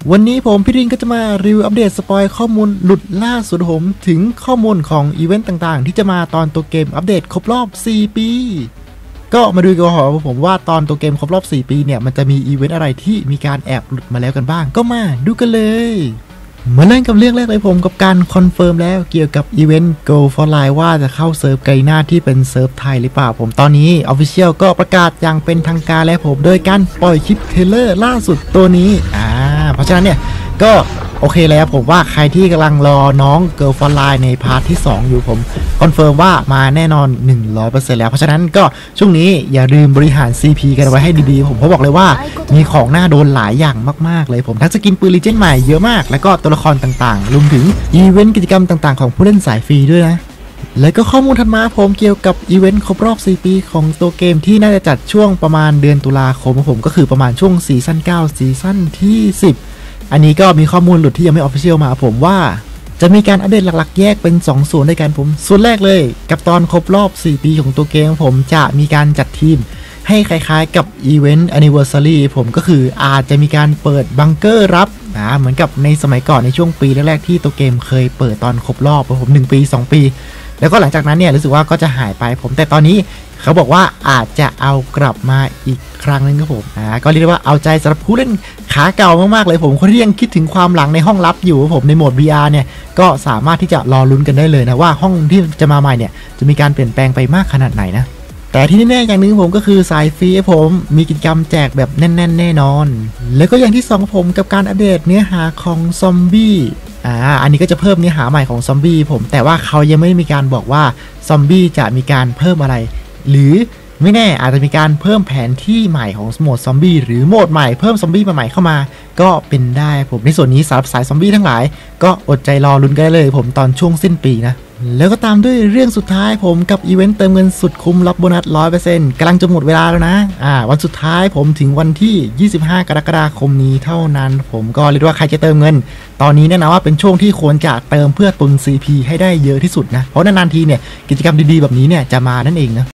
วันนี้ผมพี่รินก็จะมารีวิวอัปเดตสปอยข้อมูลหลุดล่าสุดผมถึงข้อมูลของอีเวนต์ต่างๆที่จะมาตอนตัวเกมอัปเดตครบรอบ4ปีก็มาดูกันว่าผมว่าตอนตัวเกมครบรอบ4ปีเนี่ยมันจะมีอีเวนต์อะไรที่มีการแอบหลุดมาแล้วกันบ้างก็มาดูกันเลยมาเริ่มกับเรื่องแรกเลยผมกับการคอนเฟิร์มแล้วเกี่ยวกับอีเวนต์ Go for Live ว่าจะเข้าเซิร์ฟไกน่าที่เป็นเซิร์ฟไทยหรือเปล่าผมตอนนี้ Official ก็ประกาศอย่างเป็นทางการแล้วผมโดยการปล่อยคลิปเทเลอร์ล่าสุดตัวนี้เพราะฉะนั้นเนี่ยก็โอเคแล้วผมว่าใครที่กำลังรอน้อง Girl for Live ในพาร์ทที่2อยู่ผมคอนเฟิร์มว่ามาแน่นอน 100% แล้วเพราะฉะนั้นก็ช่วงนี้อย่าลืมบริหาร CP กันไว้ให้ดีๆผมเพราะบอกเลยว่ามีของน่าโดนหลายอย่างมากๆเลยผมทั้งสกินปืนลีเจนด์ใหม่เยอะมากแล้วก็ตัวละครต่างๆรวมถึงอีเวนต์กิจกรรมต่างๆของผู้เล่นสายฟรีด้วยนะแล้วก็ข้อมูลถัดมาผมเกี่ยวกับอีเวนต์ครบรอบ4ปีของตัวเกมที่น่าจะจัดช่วงประมาณเดือนตุลาคมผมก็คือประมาณช่วงซีซั่น9ซีซั่นที่10อันนี้ก็มีข้อมูลหลุดที่ยังไม่ออฟฟิเชียลมาผมว่าจะมีการอัปเดตหลักๆแยกเป็น2ส่วนด้วยกันผมส่วนแรกเลยกับตอนครบรอบ4ปีของตัวเกมผมจะมีการจัดทีมให้คล้ายๆกับอีเวนต์ Anniversary ผมก็คืออาจจะมีการเปิดบังเกอร์รับเหมือนกับในสมัยก่อนในช่วงปีแรกๆที่ตัวเกมเคยเปิดตอนครบรอบผม1ปี2ปีแล้วก็หลังจากนั้นเนี่ยรู้สึกว่าก็จะหายไปผมแต่ตอนนี้เขาบอกว่าอาจจะเอากลับมาอีกครั้งนึงครับผมก็เรียกได้ว่าเอาใจสำหรับผู้เล่นขาเก่ามากๆเลยผมคนที่ยังคิดถึงความหลังในห้องลับอยู่ผมในโหมด VR เนี่ยก็สามารถที่จะรอลุ้นกันได้เลยนะว่าห้องที่จะมาใหม่เนี่ยจะมีการเปลี่ยนแปลงไปมากขนาดไหนนะแต่ที่แน่ๆอย่างนึงผมก็คือสายฟรีผมมีกิจกรรมแจกแบบแน่นๆแน่นอนแล้วก็อย่างที่2ผมกับการอัปเดตเนื้อหาของซอมบี้อันนี้ก็จะเพิ่มเนื้อหาใหม่ของซอมบี้ผมแต่ว่าเขายังไม่มีการบอกว่าซอมบี้จะมีการเพิ่มอะไรหรือไม่แน่อาจจะมีการเพิ่มแผนที่ใหม่ของโหมดซอมบี้หรือโหมดใหม่เพิ่มซอมบี้ใหม่เข้ามาก็เป็นได้ผมในส่วนนี้สำหรับสายซอมบี้ทั้งหลายก็อดใจรอลุ้นกันได้เลยผมตอนช่วงสิ้นปีนะแล้วก็ตามด้วยเรื่องสุดท้ายผมกับอีเวนต์เติมเงินสุดคุ้มรับโบนัส 100% กำลังจะหมดเวลาแล้วนะวันสุดท้ายผมถึงวันที่25กรกฎาคมนี้เท่านั้นผมก็เรียกว่าใครจะเติมเงินตอนนี้แน่นอนว่าเป็นช่วงที่ควรจะเติมเพื่อตุน CP ให้ได้เยอะที่สุดนะเพราะนานๆทีเนี่ยกิจกรรมดีๆแบบนี้เนี่ยจะมานั่นเองนะ